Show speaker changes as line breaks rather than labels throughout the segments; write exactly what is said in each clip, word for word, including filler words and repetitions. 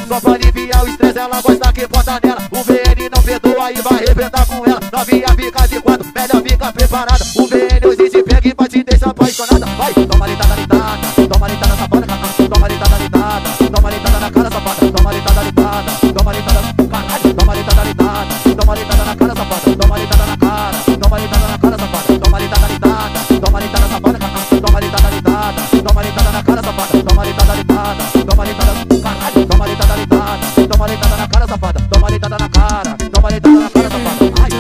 Só pra aliviar o estresse, ela gosta que bota nela. O V N não perdoa e vai arrebentar com ela. Novinha fica de quatro, melhor fica preparada. O V N hoje se pega e vai te deixar apaixonada. Vai, toma litada, litada, toma litada safada, toma litada, litada, toma litada na cara safada, toma litada, litada, toma litada, caralho, toma litada, litada, toma litada na cara safada, toma litada na cara, toma litada na cara safada, toma litada, litada, toma litada safada, toma litada, litada, toma litada na cara safada, toma litada, litada, toma litada, caralho, toma litada, litada, toma litada na cara safada, toma litada na cara, toma litada na cara safada. Ai,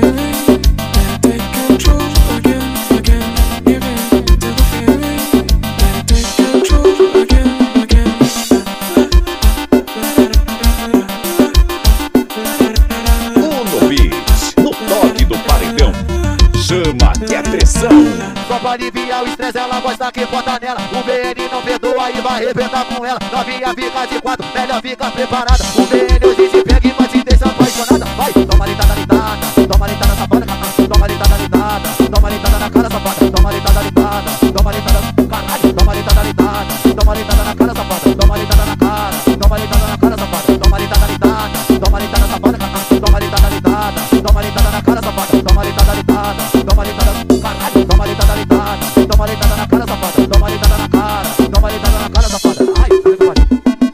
chama que é pressão.
Só pra aliviar o estresse, ela gosta que bota nela. O V N não perdoa e vai arrebentar com ela. Novinha fica de quatro, melhor fica preparada. O V N hoje se pega e vai te deixar apaixonada. Vai, toma litada, litada, toma litada safada, toma litada, litada, toma litada na cara safada, toma litada, litada, toma litada, caralho, toma litada, litada, toma litada na cara safada, toma litada na cara, toma litada na cara safada, toma litada, litada, toma litada safada, toma litada, litada, toma litada na cara safada, toma litada, litada, toma litada, caralho, toma litada, litada, toma litada na cara safada, toma litada na cara, toma litada na cara safada. Ai, que pariu.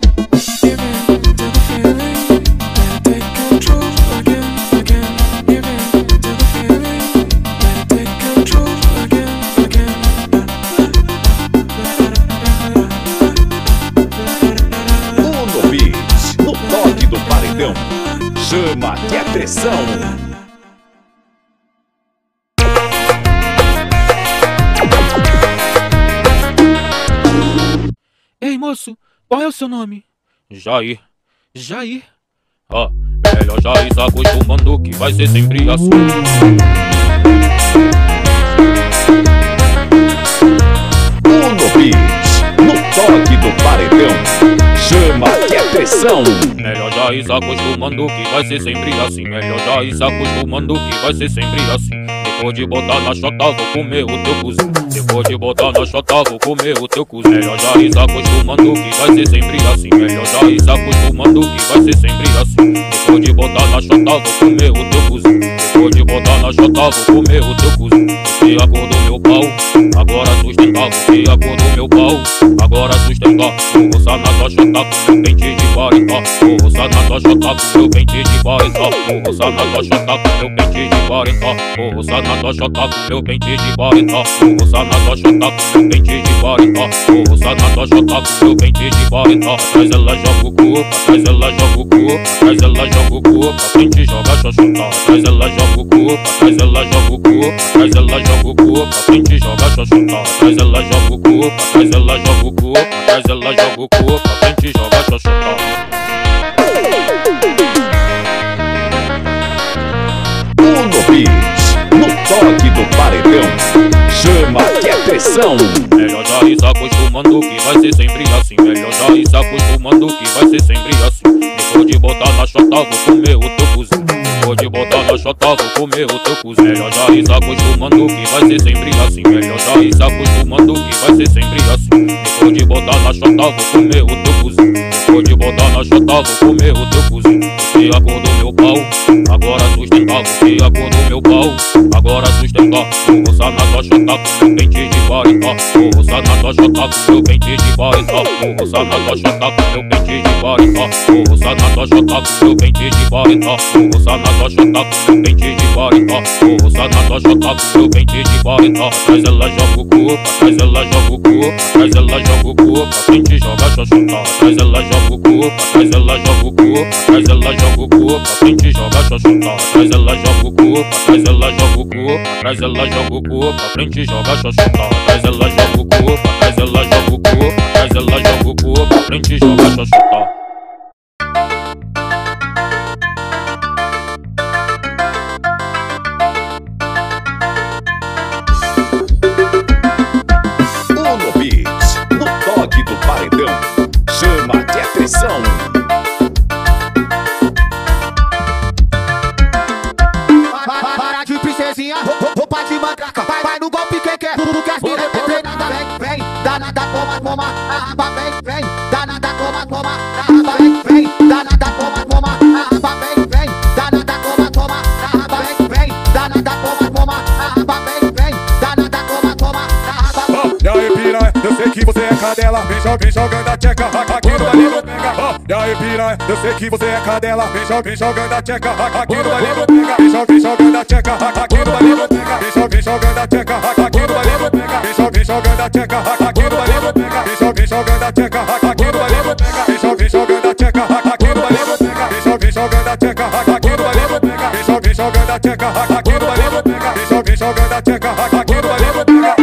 Uno Beats, no toque do paredão. Chama que é pressão.
Ei, moço, qual é o seu nome? Jair. Jair? Ah, melhor já ir se acostumando que vai ser sempre assim.
Uno Beats, no toque do paredão. Chama que é pressão.
Melhor já ir se acostumando que vai ser sempre assim. Melhor já ir se acostumando que vai ser sempre assim. Depois de botar na chota, vou comer o teu cozinho. Depois de botar na chota, vou comer o teu cozinho. Melhor já ir se acostumando que vai ser sempre assim. Melhor já ir se acostumando que vai ser sempre assim. Depois de botar na chota, vou comer o teu cozinho. Depois de botar na chota, vou comer o teu cozinho. Você acordou meu pau, agora sustentar. Você acordou meu pau, agora sustentar. Vou roçar na tua chota com meu pente de quarenta. Vou roçar na tua chota com meu pente de quarenta. Vou roçar na tua chota com meu pente de quarenta. Vou roçar na tua chota com meu pente de quarenta. Vou roçar na tua chota com meu pente de quarenta. Vou roçar na tua chota com meu pente de quarenta. Atrás ela joga o cu, atrás ela joga o cu, atrás ela joga o cu, pra frente joga a xoxota. Atrás ela joga o cu, atrás ela joga o cu, atrás ela joga o cu, pra frente joga a xoxota. Atrás ela joga o cu, atrás ela joga o cu, atrás ela joga o cu, pra frente joga a xoxota.
Uno Beats, no toque do paredão. Chama que é pressão.
Melhor já ir se acostumando que vai ser sempre assim. Melhor já ir se acostumando que vai ser sempre assim. Depois de botar na chota, vou comer o teu cozinho. Depois de botar na chota, vou comer o teu cozinho. Melhor já ir se acostumando que vai ser sempre assim. Melhor já ir se acostumando que vai ser sempre assim. Depois de botar na chota, vou comer o teu cozinho. Depois de botar na chota, vou comer o teu cozinho. Você acordou meu pau, agora sustentar. Você acordou meu pau, agora sustentar. Vou roçar na tua chota com meu pente de quarenta. Vou roçar na tua chota com meu pente de quarenta. Vou roçar na tua chota com meu pente de quarenta. Vou roçar na tua chota com meu pente de quarenta. Vou roçar na tua chota com meu pente de quarenta. Vou roçar na tua chota com meu pente de quarenta. Atrás ela joga o cu, atrás ela joga o cu, atrás ela joga o cu, pra frente joga a xoxota. Atrás ela joga o cu, atrás ela joga o cu, atrás ela joga o cu, pra frente joga a xoxota. Atrás ela joga o cu, atrás ela joga o cu, atrás ela joga o cu, pra frente joga a xoxota. Atrás ela joga o cu, atrás ela joga o cu, atrás ela joga o cu, pra frente joga a xoxota.
Uno Beats, no toque do paredão. Chama que é pressão.
Para de princesinha, roupa de matraca. Vai, vai no golpe que quer, tudo que as meninas treinada. Vem, vem, danada, toma, toma. A raba vem, vem, danada, toma, toma.
vem jogando a tcheca aqui no baile Botenga. Ó, e aí piranha, eu sei que você é cadela. Vem jogando a tcheca aqui no baile Botenga. Vem jogando a tcheca aqui no baile Botenga. Vem jogando a tcheca aqui no baile Botenga. Vem jogando a tcheca aqui no baile Botenga. Vem jogando a tcheca aqui no baile Botenga. Vem jogando a tcheca aqui no baile Botenga. Vem jogando a tcheca aqui no baile Botenga. Vem jogando a tcheca aqui no baile Botenga. Vem jogando a tcheca aqui no baile Botenga.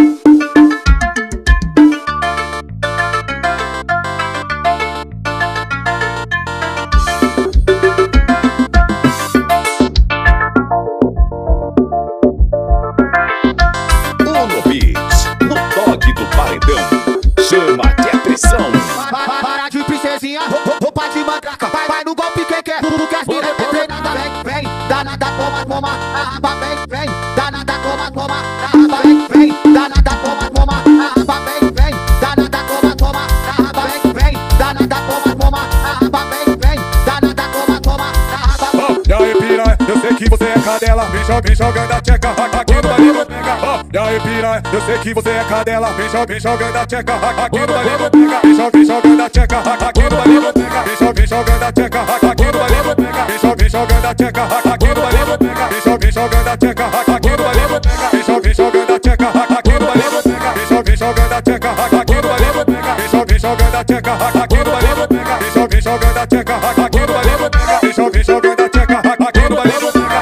Uno Beats, no toque do paredão. Chama que é pressão.
Para de princesinha, roupa de mandraca. Vai, vai no golpe quem quer, tudo que as minas tem treinada. Vem, vem, danada, toma, toma, a raba vem, vem. Danada, toma, toma, a raba vem, vem. Danada, toma, toma, a raba vem, vem. Danada, toma, toma, a raba vem, vem. Danada, toma, toma, a raba vem, vem. Danada, toma, toma, a raba vem.
E aí piranha, eu sei que você é cadela. Vem jogando a tcheca aqui no baile Botenga. E aí piranha, eu sei que você é cadela. Vem jogando a tcheca aqui no baile Botenga. Vem jogando a tcheca aqui no baile Botenga. Vem jogando a tcheca aqui no baile Botenga. Vem jogando a tcheca aqui no baile Botenga. Vem jogando a tcheca aqui no baile Botenga. Vem jogando a tcheca aqui no baile Botenga. Vem jogando a tcheca aqui no baile Botenga. Vem jogando a tcheca aqui no baile Botenga. Vem jogando a tcheca aqui no baile Botenga. Vem jogando a tcheca aqui no baile Botenga.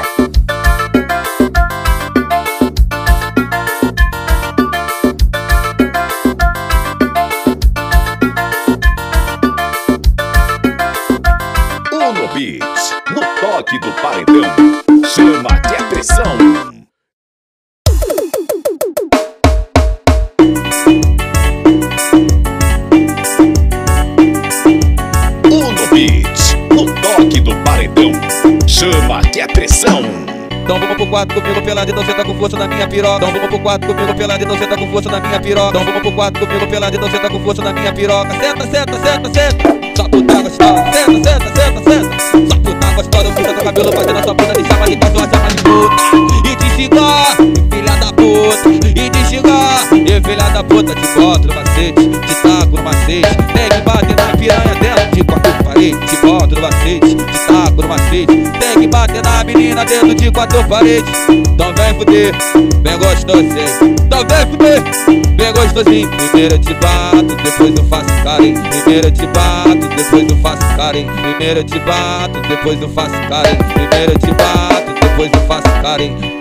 Uno Beats, no toque do paredão. Chama que é pressão. Uno Beats, no toque do paredão. Chama que é pressão.
Então vamos pro quatro comigo pelado, então senta com força na minha piroca. Então vamos pro quatro comigo pelado, então senta com força na minha piroca. Então vamos pro quatro comigo pelado, então senta com força na minha piroca. Senta, senta, senta, senta. Só puta gostosa. Senta, senta, senta, senta. Só puta gostosa. Puxa teu cabelo, bate na sua bunda, te chama de cachorra, chama de puta. E te xingar, filha da puta. E te xingar, e filha da puta. Te boto no macete, te taco no macete. Tem que bater na piranha dentro de quatro paredes. Te boto no macete, te taco no macete. Tem que bater na menina dentro de quatro paredes. Então vem fuder, vem gostosinho. Então vem fuder, vem gostosinho. Primeiro eu te bato, depois eu faço carinho. Primeiro eu te bato, depois eu faço carinho. Primeiro eu te bato, depois eu faço carinho. Primeiro eu te bato, depois eu faço carinho.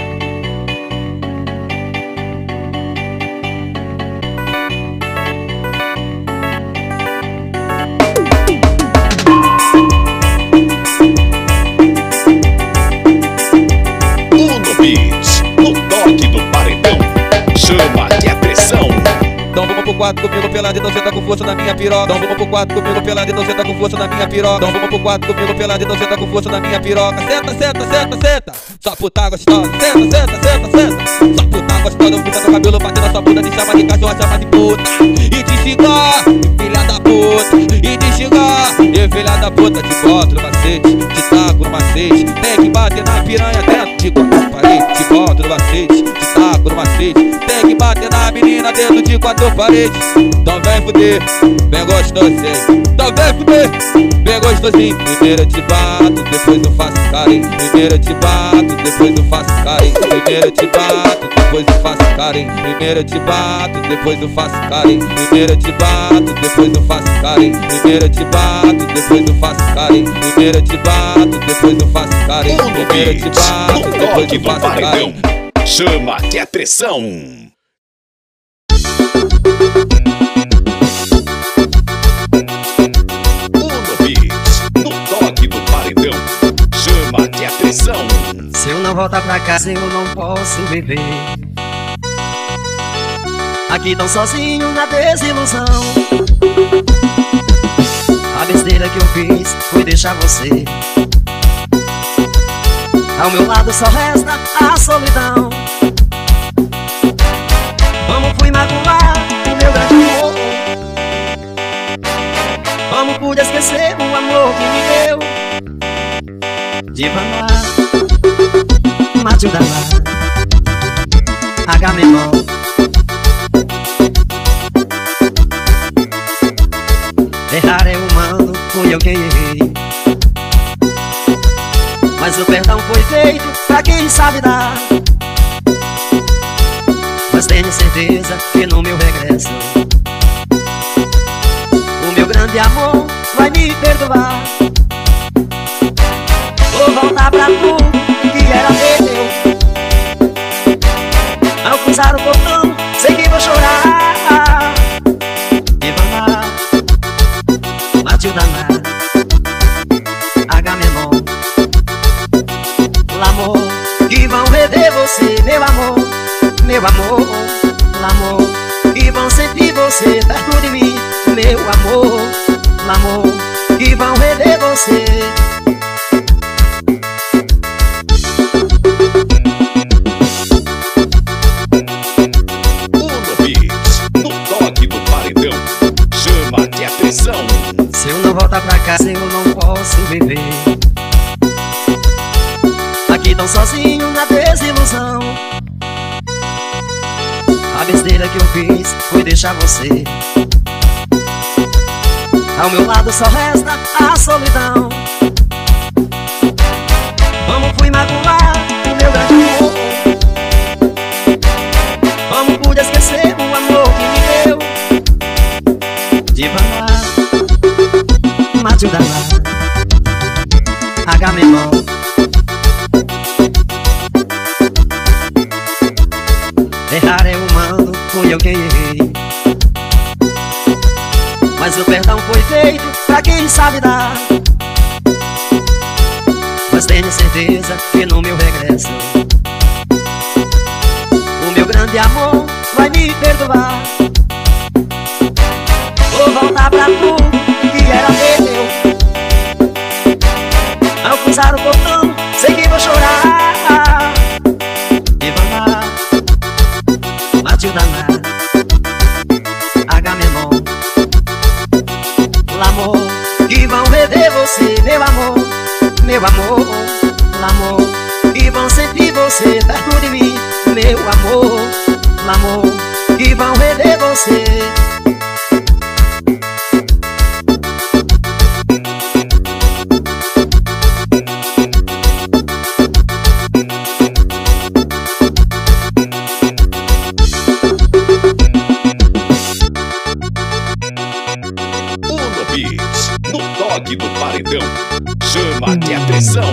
Uno Beats, no toque do paredão. Chama que é pressão.
Então vamos pro quatro comigo pelado, então senta com força na minha piroca. Então vamos pro quatro comigo pelado, então senta com força na minha piroca. Então vamos pro quatro comigo pelado, então senta com força na minha piroca. Senta, senta, senta, senta. Só puta gostosa. Senta, senta, senta, senta. Só puta gostosa. Puxa teu cabelo, bate na sua bunda, te chama de cachorra, chama de puta. E te xingar, filha da puta. E te xingar, e filha da puta. Te boto no macete, te taco no macete. Tem que bater na piranha dentro de quatro paredes. Te boto no macete, te taco no macete. Tem que bater na menina dentro de quatro paredes. Então vem fuder, vem gostosinho. Então vem fuder, vem gostosinho. Primeiro eu te bato, depois eu faço carinho. Primeiro eu te bato, depois eu faço carinho. Primeiro eu te bato, depois eu faço carinho. Primeiro eu te bato, depois eu faço carinho. Primeiro eu te bato, depois eu faço carinho. Primeiro eu te bato, depois eu faço carinho. Primeiro eu te bato, depois eu faço carinho. Primeiro eu te bato, depois eu faço carinho.
Chama que é pressão. Uno Beats, no toque do paredão. Chama que é pressão.
Se eu não voltar pra casa, eu não posso beber. Aqui tão sozinho na desilusão. A besteira que eu fiz foi deixar você. Ao meu lado só resta a solidão. Como fui magoar o meu grande amor. Como pude esquecer o amor que me deu. Divanar, Matilda lá, Agamemnon. eu quem errei. Mas o perdão foi feito pra quem sabe dar. Mas tenho certeza que no meu regresso o meu grande amor vai me perdoar. Vou voltar pra tudo que era meu. Ao cruzar o portão, sei que vou chorar. Ivana, Matilda, Agamemnon, l'amor, que vão rever você, meu amor, meu amor, l'amor, que vão sentir você perto de mim, meu amor, l'amor, que vão rever você.
Se eu não voltar pra casa, eu não posso viver aqui tão sozinho na desilusão. A besteira que eu fiz foi deixar você. Ao meu lado só resta a solidão. Como fui magoar o meu grande amor? Como pude esquecer o amor que me deu? Ivana, Matilda, Agamemnon, errar é humano, fui eu quem errei. Mas o perdão foi feito pra quem sabe dar. Mas tenho certeza que no meu regresso o meu grande amor vai me perdoar. Vou voltar pra tudo que era meu. Ao cruzar o portão, sei que vou chorar. Ivana, Matilda, Agamemnon, l'amor, que vão rever você, meu amor, meu amor, l'amor, que vão sentir você perto de mim, meu amor, l'amor, que vão rever você.
No toque do paredão, chama de atenção.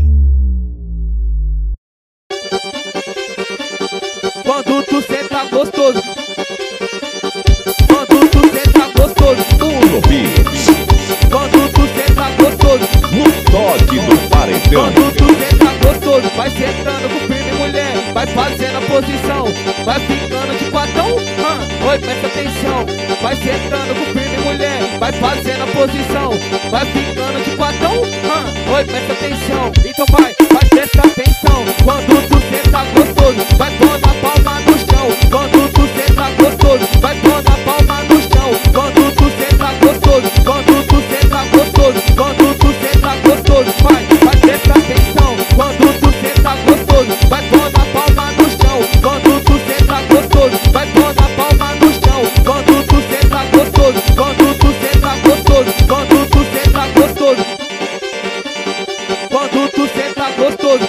Quando tu senta gostoso, quando tu senta gostoso,
Uno Beats.
Quando tu senta gostoso,
No toque do paredão.
quando tu senta gostoso, vai sentando com firme, mulher, vai fazendo a posição, vai ficando de quatão. Ah, oi, presta atenção, vai sentando com firme, mulher, vai fazendo a posição, vai ficando de quatão. Ah, oi, presta atenção, então vai, vai prestar atenção. Quando tu senta gostoso, vai pondo a palma no chão. Quando tu senta gostoso, vai pondo a palma no chão. Quando tu senta gostoso, quando tu senta gostoso, quando tu senta gostoso, vai, vai prestar atenção. Quando tu senta gostoso, vai pondo a palma no chão. Quando tu senta gostoso, vai pondo a palma no chão. Quando tu senta gostoso, quando tu senta gostoso, quando tu senta gostoso, quando tu senta gostoso,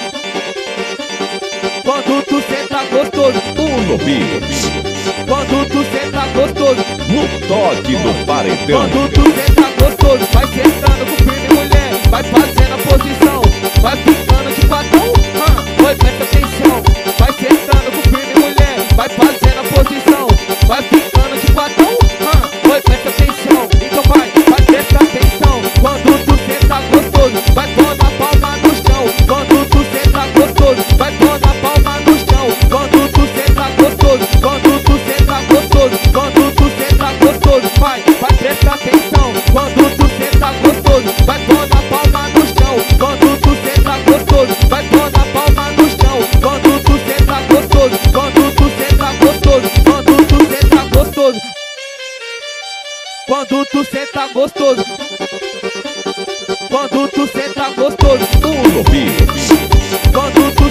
quando tu senta gostoso,
Uno Beats.
quando tu senta gostoso,
No toque do paredão.
quando tu senta gostoso, vai sentando com firme, mulher, vai fazendo a posição, vai ficando de quatão. Ah, oi, presta atenção, vai sentando com firme, mulher, vai fazendo a posição, vai ficando de quatão. Ah, oi, presta atenção, então vai, vai prestar atenção. Quando tu senta gostoso, vai pondo a palma no chão. Quando tu senta gostoso, vai pondo a palma no chão. Quando tu senta gostoso, quando tu senta gostoso, quando tu senta gostoso, vai, vai prestar atenção. Quando tu senta gostoso, vai pondo a palma no chão. Quando tu senta gostoso, vai pondo a palma no chão. Quando tu senta gostoso, quando tu senta gostoso, quando tu senta gostoso, quando tu senta gostoso, quando tu senta gostoso,
Uno Beats.
quando tu